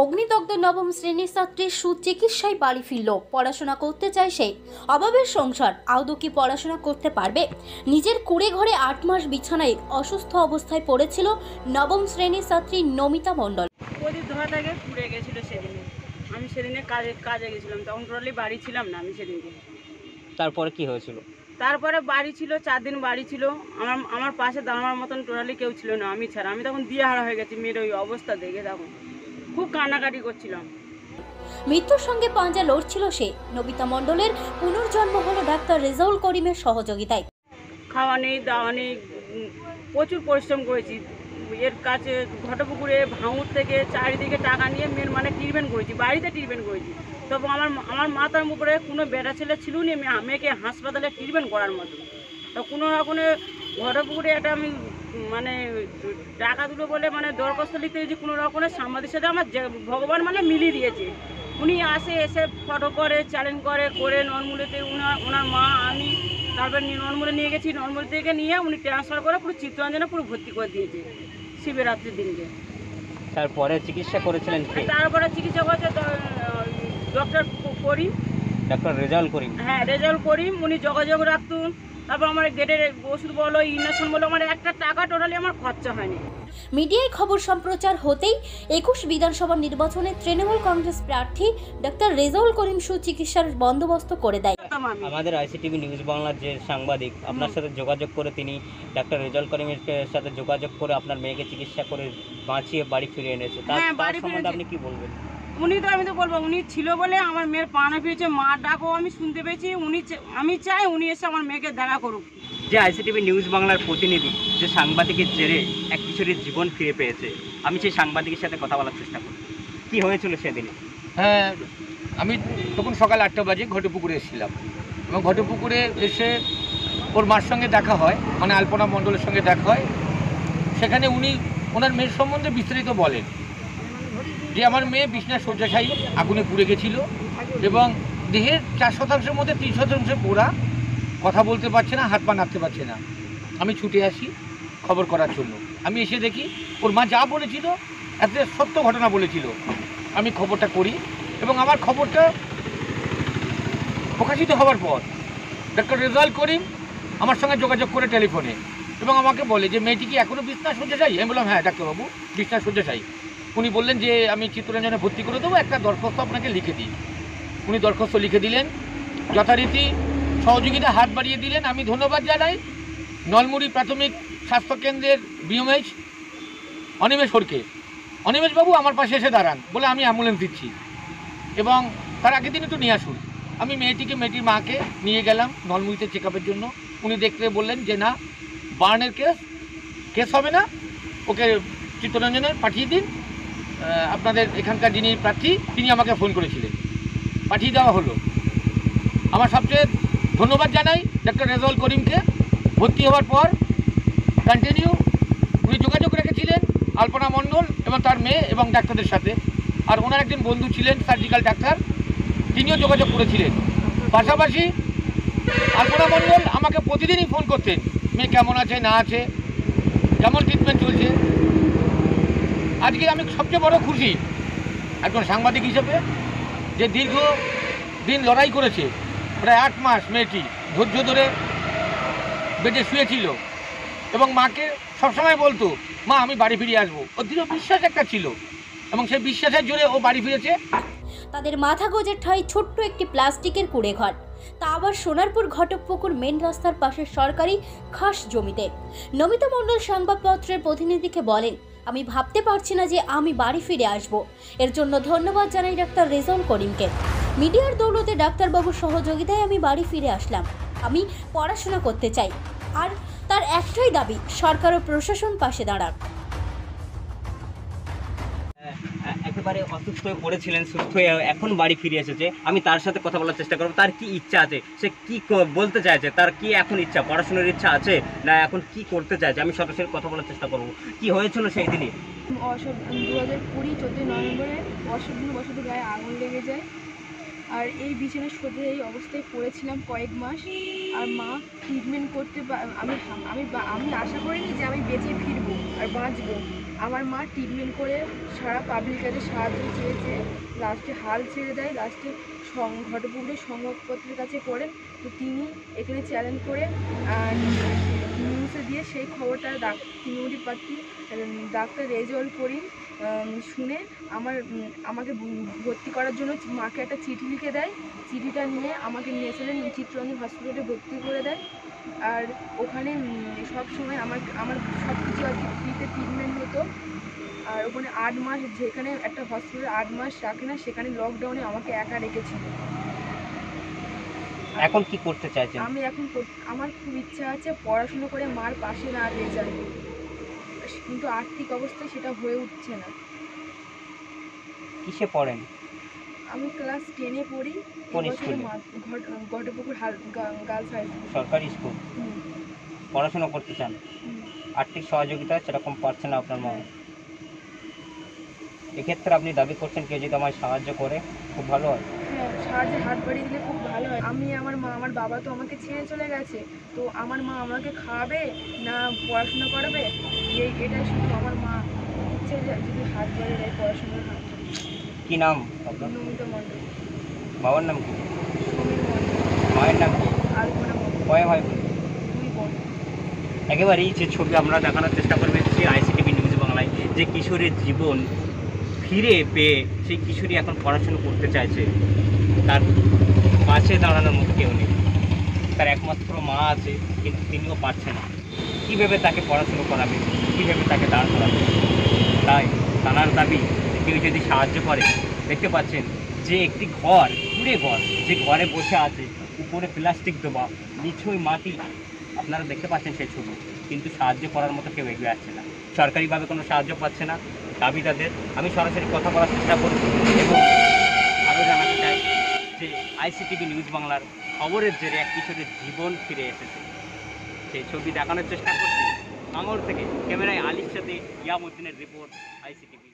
অগ্নিদগ্ধ নবম শ্রেণীর ছাত্রীর সুচিকিৎসায় বাড়ি ফিরল। পড়াশোনা করতে চায় সে, অভাবের সংসার, আদৌ কি পড়াশোনা করতে পারবে? নিজের কুড়ে ঘরে 8 মাস বিছানায় অসুস্থ অবস্থায় পড়েছিল নবম শ্রেণীর ছাত্রী নমিতা মণ্ডল। প্রদীপ ধোয়া থেকে পুড়ে গেছিল সেদিনে। আমি সেদিনে কাজে গেছিলাম, তখন টোটালি বাড়ি ছিলাম না আমি সেদিনকে। তারপরে কি হয়েছিল? তারপরে বাড়ি ছিল 4 দিন বাড়ি ছিল, আমার পাশে দাঁড়ানোর মতন টোটালি কেউ ছিল না আমি ছাড়া। আমি তখন দিয়াহারা হয়ে গেছি মেয়ের ওই অবস্থা দেখে, তখন খুব কান্নাকাটি করছিলাম। মৃত্যুর সঙ্গে পাঞ্জা লড়ছিল সে। নমিতা মণ্ডলের পুনর্জন্ম হলো ডাক্তার রেজাউল করিমের সহযোগিতায়। খাওয়া নেই, দাওয়া নেই, প্রচুর পরিশ্রম করেছি। এর কাছে ঘটপুকুরে ভাঙুর থেকে চারিদিকে টাকা নিয়ে মেয়ের মানে ট্রিটমেন্ট করেছি, বাড়িতে ট্রিটমেন্ট করেছি। তবে আমার মাথার উপরে কোনো বেটা ছেলে ছিল না মেয়েকে হাসপাতালে ট্রিটমেন্ট করার মতো। তো কোনো রকমে ঘটপুকুরে একটা আমি মানে টাকা দুটো বলে মানে দরখাস্ত লিখতে গেছি, কোনো রকমের সাংবাদিকের সাথে আমার ভগবান মানে মিলিয়ে দিয়েছে। উনি এসে ফটো করে, চ্যালেঞ্জ করে নর্মুলিতে ওনার মা আমি তারপরে নর্মলে নিয়ে গেছি। নর্মল থেকে নিয়ে উনি ট্রান্সফার করে পুরো চিত্তরঞ্জনে পুরো ভর্তি করে দিয়েছে শিবরাত্রির দিনকে। তারপরে চিকিৎসা করেছিলেন কে? তারপরে চিকিৎসা করেছে ডক্টর করিম, ডক্টর রেজাউল করিম। হ্যাঁ রেজাউল করিম। উনি যোগাযোগ রাখতুন। তারপর আমার গেটের ওষুধ বলো, ইঞ্জেকশন বলো, আমার একটা টাকা টোটালি আমার খরচা হয়নি। মিডিয়ায় খবর সম্প্রচার হতেই 21 বিধানসভা নির্বাচনে তৃণমূল কংগ্রেস প্রার্থী ডাক্তার রেজাউল করিম সুচিকিৎসার বন্দোবস্ত করে দেয়। আমাদের আইসিটিভি নিউজ বাংলার যে সাংবাদিক আপনার সাথে যোগাযোগ করে তিনি ডাক্তার রেজাউল করিমের সাথে যোগাযোগ করে আপনার মেয়েকে চিকিৎসা করে বাঁচিয়ে বাড়ি ফিরে এনেছে। তার সম্বন্ধে আপনি কি বলবেন? আমি তো বলবো উনি ছিল বলে আমার মেয়ের প্রাণ ফিরেছে। মা ডাকও আমি শুনতে পেয়েছি। আমি চাই উনি এসে আমার মেয়েকে দেখা করুক। যে আইসিটিভি নিউজ বাংলার প্রতিনিধি যে সাংবাদিকের জেরে এক কিশোরীর জীবন ফিরে পেয়েছে, আমি সেই সাংবাদিকের সাথে কথা বলার চেষ্টা করি। কি হয়েছিল সেদিনে? হ্যাঁ, আমি তখন সকাল 8টা বাজে ঘটপুকুরে এসেছিলাম এবং ঘটপুকুরে এসে ওর মার সঙ্গে দেখা হয়, মানে আলপনা মণ্ডলের সঙ্গে দেখা হয়। সেখানে উনি ওনার মেয়ের সম্বন্ধে বিস্তারিত বলেন যে আমার মেয়ে বিছনায় শয্যাশায়ী, আগুনে পুড়ে গেছিল এবং দেহের 4% মধ্যে 3% পোড়া, কথা বলতে পারছে না, হাত পা নাড়তে পারছে না। আমি ছুটে আসি খবর করার জন্য। আমি এসে দেখি ওর মা যা বলেছিল এত সত্য ঘটনা বলেছিল। আমি খবরটা করি এবং আমার খবরটা প্রকাশিত হওয়ার পর ডাক্তার রেজাউল করিম আমার সঙ্গে যোগাযোগ করে টেলিফোনে এবং আমাকে বলে যে মেয়েটি কি এখনও বিছনায় শয্যাশায়ী? আমি বললাম হ্যাঁ ডাক্তারবাবু, বিছনায় শয্যাশায়ী। উনি বললেন যে আমি চিত্তরঞ্জনে ভর্তি করে দেবো, একটা দরখাস্ত আপনাকে লিখে দিই। উনি দরখাস্ত লিখে দিলেন, যথারীতি সহযোগিতা হাত বাড়িয়ে দিলেন। আমি ধন্যবাদ জানাই নলমুড়ি প্রাথমিক স্বাস্থ্যকেন্দ্রের বিএমএইচ অনিমেষ হরকে। অনিমেষবাবু আমার পাশে এসে দাঁড়ান, বলে আমি অ্যাম্বুলেন্স দিচ্ছি এবং তার আগের দিন একটু নিয়ে আসুন। আমি মেয়েটির মাকে নিয়ে গেলাম নলমুড়িতে চেক আপের জন্য। উনি দেখতে বললেন যে না, বার্নের কেস হবে না, ওকে চিত্তরঞ্জনে পাঠিয়ে দিন। আপনাদের এখানকার যিনি প্রার্থী তিনি আমাকে ফোন করেছিলেন, পাঠিয়ে দেওয়া হলো। আমার সবচেয়ে ধন্যবাদ জানাই ডাক্তার রেজাউল করিমকে। ভর্তি হওয়ার পর কন্টিনিউ উনি যোগাযোগ রেখেছিলেন আলপনা মণ্ডল এবং তার মেয়ে এবং ডাক্তারদের সাথে। আর ওনার একজন বন্ধু ছিলেন সার্জিক্যাল ডাক্তার, তিনিও যোগাযোগ করেছিলেন। পাশাপাশি আলপনা মণ্ডল আমাকে প্রতিদিনই ফোন করতেন, মেয়ে কেমন আছে না আছে, কেমন ট্রিটমেন্ট চলছে। আজকে আমি সবচেয়ে বড় খুশি একজন সাংবাদিক হিসেবে যে দীর্ঘ দিন লড়াই করেছে, প্রায় 8 মাস মেয়েটি ধৈর্য ধরে বেডে শুয়েছিল এবং মাকে সবসময় বলতো মা আমি বাড়ি ফিরে আসবো। ওর দৃঢ় বিশ্বাস একটা ছিল এবং সেই বিশ্বাসের জোরে ও বাড়ি ফিরেছে। তাদের মাথা গোজের ঠাঁই ছোট্ট একটি প্লাস্টিকের কুড়ে ঘর, তা আবার সোনারপুর ঘটকপুকুর মেন রাস্তার পাশের সরকারি খাস জমিতে। নমিতা মণ্ডল সংবাদপত্রের প্রতিনিধিকে বলেন, আমি ভাবতে পারছি না যে আমি বাড়ি ফিরে আসব। এর জন্য ধন্যবাদ জানাই ডাক্তার রেজাউল করিমকে। মিডিয়ার দৌলতে ডাক্তারবাবুর সহযোগিতায় আমি বাড়ি ফিরে আসলাম। আমি পড়াশোনা করতে চাই, আর তার একটাই দাবি সরকার ও প্রশাসন পাশে দাঁড়াক। একেবারে অসুস্থ হয়ে পড়েছিলেন, সুস্থ হয়ে এখন বাড়ি ফিরে এসেছে। আমি তার সাথে কথা বলার চেষ্টা করবো, তার কি ইচ্ছা আছে, সে কি বলতে চাইছে, তার কি এখন ইচ্ছা, পড়াশোনার ইচ্ছা আছে না এখন কি করতে চাইছে, আমি সরাসরি কথা বলার চেষ্টা করবো। কি হয়েছিল সেই দিনই? 2020 14 নভেম্বরে অসুবিধা বসতে গায়ে আগুন লেগে যায়। আর এই বিছানায় শয্যায় এই অবস্থায় পড়েছিলাম কয়েক মাস। আর মা ট্রিটমেন্ট করতে আমি আমি আমি আশা করিনি যে আমি বেঁচে ফিরবো আর বাঁচবো। আমার মা ট্রিটমেন্ট করে সারা পাবলিক কাছে সাহায্য চেয়েছে, লাস্টে হাল ছেড়ে দেয়, লাস্টে ঘটপুকুরের সংবাদপত্রের কাছে পড়েন। তো তিনি এখানে চ্যালেঞ্জ করে নিউজে দিয়ে সেই খবরটা তৃণমূলী প্রার্থী ডাক্তার রেজাউল করিম শুনে আমাকে ভর্তি করার জন্য মাকে একটা চিঠি লিখে দেয়। চিঠিটা নিয়ে আমাকে নিয়েছিলেন চিত্তরঞ্জন হসপিটালে ভর্তি করে দেয়। আর ওখানে সব সময় আমার সব কিছু আর কি ফ্রিতে ট্রিটমেন্ট হতো। আর ওখানে 8 মাস, যেখানে একটা হসপিটালে 8 মাস রাখে না, সেখানে লকডাউনে আমাকে একা রেখেছিল। এখন কি করতে চাইছেন? আমি এখন আমার খুব ইচ্ছা আছে পড়াশুনো করে মার পাশে না রেজাল্ট, কিন্তু আর্থিক অবস্থায় সেটা হয়ে উঠছে না। কিসে পড়েন? আমি ক্লাস 10-এ পড়ি। কোন স্কুলে? Ghatpukur girls high school. সরকারি স্কুল। পড়াশোনা করতে চান, আর্থিক সহযোগিতা সেরকম পাচ্ছেন না আপনার মা। এক্ষেত্রে আপনি দাবি করছেন কেউ যদি আমায় সাহায্য করে খুব ভালো হয়। হ্যাঁ, সাহায্যের হাত বাড়িয়ে দিলে খুব ভালো হয়। আমার মা, আমার বাবা তো আমাকে ছেড়ে চলে গেছে, তো আমার মা আমাকে খাওয়াবে না পড়াশোনা করাবে, এটাই শুধু আমার মা ইচ্ছে যে যদি হাত বাড়িয়ে দেয় পড়াশোনার হাত। কি নাম আপনার? নমিতা মণ্ডল। বাবার নাম কি? সমীর মণ্ডল। মায়ের নাম কি? আলপনা মণ্ডল। কয় ভাই বোন? 2 বোন। একেবারেই যে ছবি আমরা দেখানোর চেষ্টা করবো সেই ICTV নিউজ বাংলায়, যে কিশোরীর জীবন ফিরে পেয়ে সেই কিশোরী এখন পড়াশুনো করতে চাইছে, তার পাশে দাঁড়ানোর মতো কেউ নেই। তার একমাত্র মা আছে, কিন্তু তিনিও পারছেন না। কীভাবে তাকে পড়াশুনো করাবে, কীভাবে তাকে দাঁড় করাবে? তাই তার দাবি যে কেউ যদি সাহায্য করে। দেখতে পাচ্ছেন যে একটি ঘর, কুড়ে ঘর, যে ঘরে বসে আছে, উপরে প্লাস্টিক দেওয়া, নিচুই মাটি, আপনারা দেখতে পাচ্ছেন সেই ছবি, কিন্তু সাহায্য করার মতো কেউ এগিয়ে আসছে না। সরকারিভাবে কোনো সাহায্য পাচ্ছে না। দাবি তাদের, আমি সরাসরি কথা বলার চেষ্টা করছি এবং আরও জানাতে চাই যে ICTV নিউজ বাংলার খবরের জেরে এক কিশোরের জীবন ফিরে এসেছে, সেই ছবি দেখানোর চেষ্টা করছি। আঙুর থেকে ক্যামেরায় আলীর সাথে ইয়ামুদ্দিনের রিপোর্ট, ICTV।